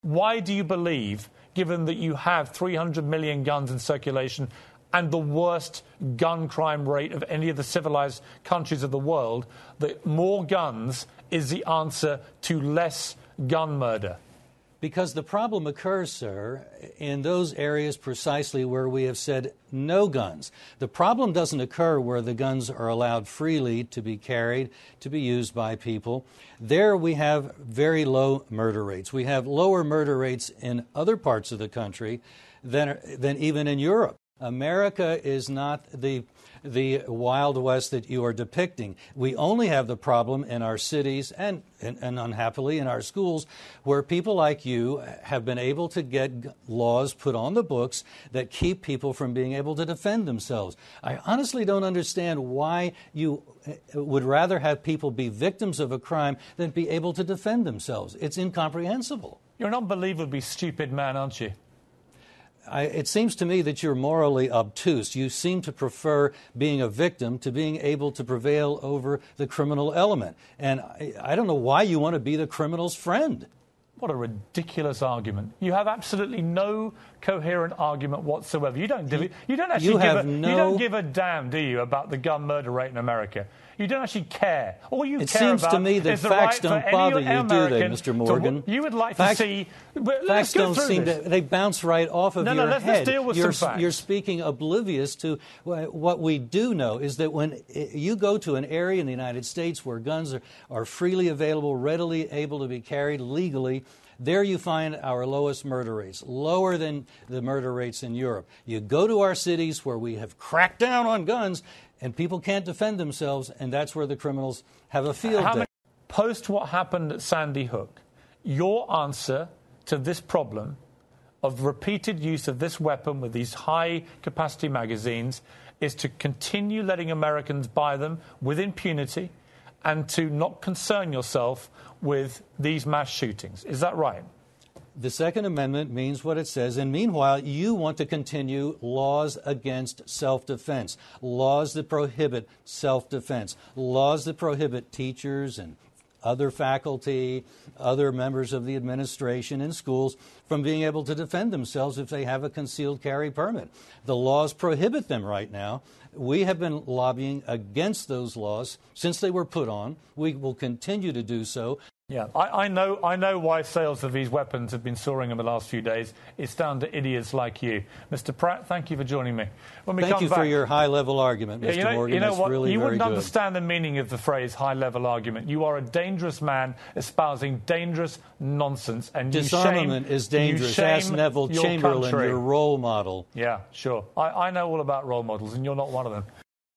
Why do you believe, given that you have 300 million guns in circulation and the worst gun crime rate of any of the civilized countries of the world, that more guns is the answer to less gun murder? Because the problem occurs, sir, in those areas precisely where we have said no guns. The problem doesn't occur where the guns are allowed freely to be carried, to be used by people. There we have very low murder rates. We have lower murder rates in other parts of the country than even in Europe. America is not the Wild West that you are depicting. We only have the problem in our cities and unhappily in our schools, where people like you have been able to get laws put on the books that keep people from being able to defend themselves. I honestly don't understand why you would rather have people be victims of a crime than be able to defend themselves. It's incomprehensible. You're an unbelievably stupid man, aren't you? It seems to me that you're morally obtuse. You seem to prefer being a victim to being able to prevail over the criminal element. And I don't know why you want to be the criminal's friend. What a ridiculous argument. You have absolutely no coherent argument whatsoever. You don't give a damn, do you, about the gun murder rate in America? You don't actually care. All you care about to me that is the facts right don't bother you, do they, Mr. Morgan? You would like facts, to see... Facts don't seem to... They bounce right off of your head. Let's deal with some facts. You're speaking oblivious to what we do know, is that when you go to an area in the United States where guns are freely available, readily able to be carried legally, there you find our lowest murder rates, lower than the murder rates in Europe. You go to our cities where we have cracked down on guns and people can't defend themselves, and that's where the criminals have a field day. Post what happened at Sandy Hook, your answer to this problem of repeated use of this weapon with these high-capacity magazines is to continue letting Americans buy them with impunity and to not concern yourself with these mass shootings. Is that right? The Second Amendment means what it says, and meanwhile, you want to continue laws against self-defense, laws that prohibit self-defense, laws that prohibit teachers and other faculty, other members of the administration in schools from being able to defend themselves if they have a concealed carry permit. The laws prohibit them right now. We have been lobbying against those laws since they were put on. We will continue to do so. Yeah, I know why sales of these weapons have been soaring in the last few days. It's down to idiots like you. Mr. Pratt, thank you for joining me. Thank you for your high-level argument, Mr. Morgan. You know what? Really you wouldn't very good. understand the meaning of the phrase high-level argument. You are a dangerous man espousing dangerous nonsense. And disarmament is dangerous. Ask Neville Chamberlain, your role model. Yeah, sure. I know all about role models, and you're not one of them.